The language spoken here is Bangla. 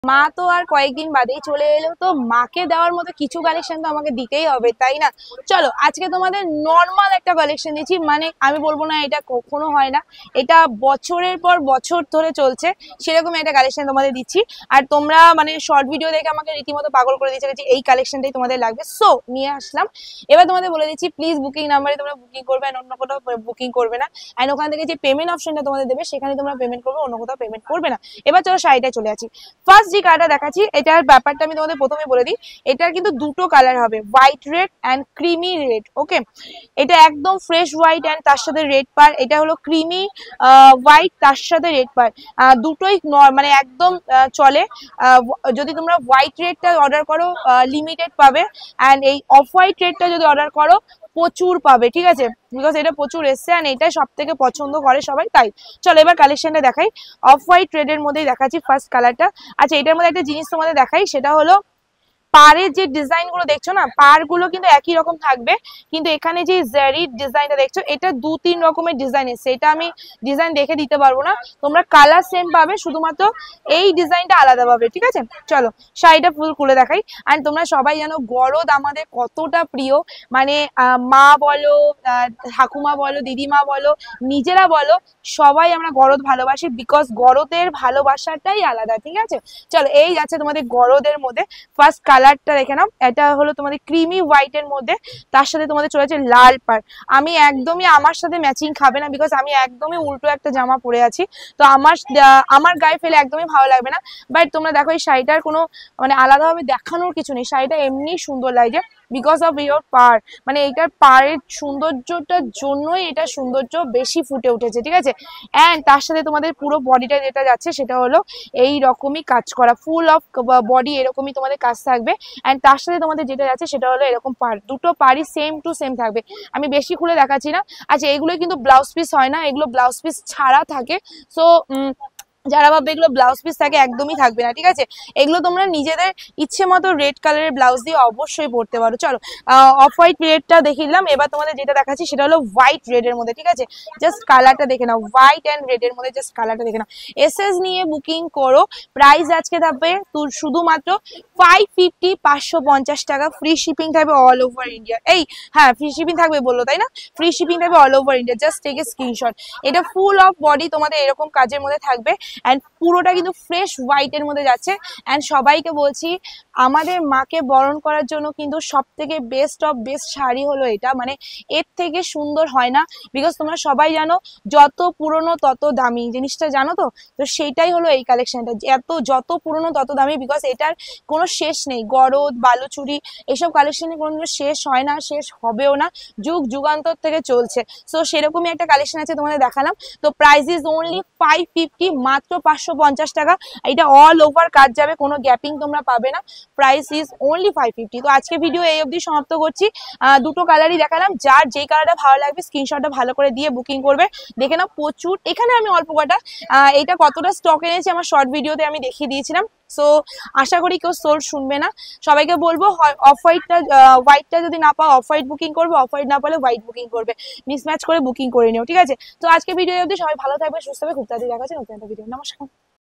মা তো আর কয়েকদিন বাদেই চলে এলো, তো মাকে দেওয়ার মতো কিছু কালেকশন তো আমাকে দিতেই হবে, তাই না? চলো আজকে তোমাদের নর্মাল একটা কালেকশন দিচ্ছি, মানে আমি বলবো না এটা কখনো হয় না, এটা বছরের পর বছর ধরে চলছে, সেরকম একটা কালেকশন তোমাদের দিচ্ছি। আর তোমরা মানে শর্ট ভিডিও দেখে আমাকে রীতিমতো পাগল করে দিয়েছে যে এই কালেকশনটাই তোমাদের লাগবে, সো নিয়ে আসলাম। এবার তোমাদের বলে দিচ্ছি, প্লিজ বুকিং নাম্বারে তোমরা বুকিং করবে, অন্য কোথাও বুকিং করবে না। অ্যান্ড ওখান থেকে যে পেমেন্ট অপশনটা তোমাদের দেবে সেখানে তোমরা পেমেন্ট করবে, অন্য কোথাও পেমেন্ট করবে না। এবার চলো শাড়িটা চলে আসি। ফার্স্ট যে কালারটা দেখাচ্ছি, এটার ব্যাপারটা আমি তোমাদের প্রথমে বলে দিই। এটার কিন্তু দুটো কালার হবে, white red and creamy red. Okay, এটা একদম ফ্রেশ হোয়াইট অ্যান্ড তার সাথে রেড পার, এটা হলো ক্রিমি হোয়াইট তার সাথে রেড পার, দুটোই মানে একদম চলে। যদি তোমরা হোয়াইট রেডটা অর্ডার করো লিমিটেড পাবে, অ্যান্ড এই অফ হোয়াইট রেডটা যদি অর্ডার করো প্রচুর পাবে, ঠিক আছে? বিকজ এটা প্রচুর এসছে অ্যান্ড এটাই সব থেকে পছন্দ করে সবাই, তাই। চলো এবার কালেকশনটা দেখাই। অফ হোয়াইট রেডের মধ্যেই দেখাচ্ছি ফার্স্ট কালারটা। আচ্ছা, এটার মধ্যে একটা জিনিস তোমাদের দেখাই, সেটা হলো পাড়ের যে ডিজাইন গুলো দেখছো না, পাড় গুলো কিন্তু একই রকম থাকবে, কিন্তু এখানে যে জারি ডিজাইনটা দেখছো এটা 2-3 রকমের ডিজাইন এসছে, এটা আমি ডিজাইন দেখে দিতে পারবো না, তোমরা কালার সেম পাবে, শুধুমাত্র এই ডিজাইনটা আলাদা পাবে, ঠিক আছে? চলো শাড়িটা ফুল খুলে দেখাই। আর তোমরা সবাই জানো গরদ আমাদের কতটা প্রিয়, মানে মা বলো, ঠাকুমা বলো, দিদিমা বলো, নিজেরা বলো, সবাই আমরা গরদ ভালোবাসি, বিকজ গরদের ভালোবাসাটাই আলাদা, ঠিক আছে? চলো এই যাচ্ছে তোমাদের গরদের মধ্যে ফার্স্ট কালারটা দেখে নাও, এটা হলো তোমাদের ক্রিমি হোয়াইট এর মধ্যে, তার সাথে তোমাদের চলেছে লাল পাড়। আমি একদমই আমার সাথে ম্যাচিং খাবে না, বিকজ আমি একদমই উল্টো একটা জামা পরে আছি, তো আমার গায়ে ফেলে একদমই ভালো লাগবে না। বাট তোমরা দেখো এই শাড়িটার কোনো মানে আলাদাভাবে দেখানোর কিছু নেই, শাড়িটা এমনি সুন্দর লাগছে বিকজ অফ ইয়োর পার, মানে এইটার পাড়ের সৌন্দর্যটার জন্যই এটা সৌন্দর্য বেশি ফুটে উঠেছে, ঠিক আছে? অ্যান্ড তার সাথে তোমাদের পুরো বডিটা যেটা যাচ্ছে সেটা হলো এই রকমই কাজ করা, ফুল অফ বডি এরকমই তোমাদের কাজ থাকবে। অ্যান্ড তার সাথে তোমাদের যেটা যাচ্ছে সেটা হলো এরকম পার, দুটো পারই সেম টু সেম থাকবে। আমি বেশি খুলে দেখাচ্ছি না। আচ্ছা, এগুলো কিন্তু ব্লাউজ পিস হয় না, এগুলো ব্লাউজ পিস ছাড়া থাকে, সো যারা ভাববে এগুলো ব্লাউজ পিস থাকে, একদমই থাকবে না, ঠিক আছে? এগুলো তোমরা নিজেদের ইচ্ছে মতো রেড কালারের ব্লাউজ দিয়ে অবশ্যই পরতে পারো। চলো অফ হোয়াইট রেডটা দেখিয়ে দিলাম, এবার তোমাদের যেটা দেখাচ্ছি সেটা হলো হোয়াইট রেড এর মধ্যে, ঠিক আছে? জাস্ট কালারটা দেখে নাও, হোয়াইট অ্যান্ড রেড এর মধ্যে জাস্ট কালারটা দেখে নাও। এসএস নিয়ে বুকিং করো, প্রাইস আজকে থাকবে তোর শুধুমাত্র 550, 550 টাকা, ফ্রি শিপিং থাকবে অল ওভার ইন্ডিয়া। এই হ্যাঁ, ফ্রি শিপিং থাকবে বললো তাই না? ফ্রি শিপিং থাকবে all over India, just take a screenshot. এটা ফুল অফ বডি তোমাদের এরকম কাজের মধ্যে থাকবে, অ্যান্ড পুরোটা কিন্তু ফ্রেশ হোয়াইট এর মধ্যে যাচ্ছে। অ্যান্ড সবাইকে বলছি, আমাদের মাকে বরণ করার জন্য কিন্তু সব থেকে বেস্ট অফ বেস্ট শাড়ি হলো এটা, মানে এর থেকে সুন্দর হয় না, বিকজ তোমরা সবাই জানো যত পুরনো তত দামি, জিনিসটা জানো তো? তো সেইটাই হলো এই কালেকশনটা, যত পুরনো তত দামি, বিকজ এটার কোনো শেষ নেই। গরদ, বালুচুরি, এসব কালেকশনে কোনোদিনও শেষ হয় না, শেষ হবেও না, যুগ যুগান্তর থেকে চলছে। সো সেরকমই একটা কালেকশন আছে তোমাদের দেখালাম। তো প্রাইস ইজ অনলি 550, মাত্র 550 টাকা। এটা অল ওভার কাজ যাবে, কোনো গ্যাপিং তোমরা পাবে না, প্রাইস ইজ অনলি 550। তো আজকে ভিডিও এই অবধি সমাপ্ত করছি। দুটো কালারই দেখালাম, যার যেই কালারটা ভালো লাগবে স্ক্রিনশটটা ভালো করে দিয়ে বুকিং করবে। দেখে নাও প্রচুর, এখানে আমি অল্প কটা, এটা কতটা স্টক এনেছি আমার শর্ট ভিডিওতে আমি দেখিয়ে দিয়েছিলাম। সো আশা করি কেউ সোল্ড শুনবে না। সবাইকে বলবো অফ হোয়াইটটা যদি না পাও অফ হোয়াইট বুকিং করবে, অফ হোয়াইট না পালে হোয়াইট বুকিং করবে, মিসম্যাচ করে বুকিং করে নিও, ঠিক আছে? তো আজকে ভিডিও অবধি, সবাই ভালো থাকবে, সুস্থ হবে, খুব তাড়াতাড়ি দেখা হচ্ছে নতুন একটা ভিডিও। নমস্কার।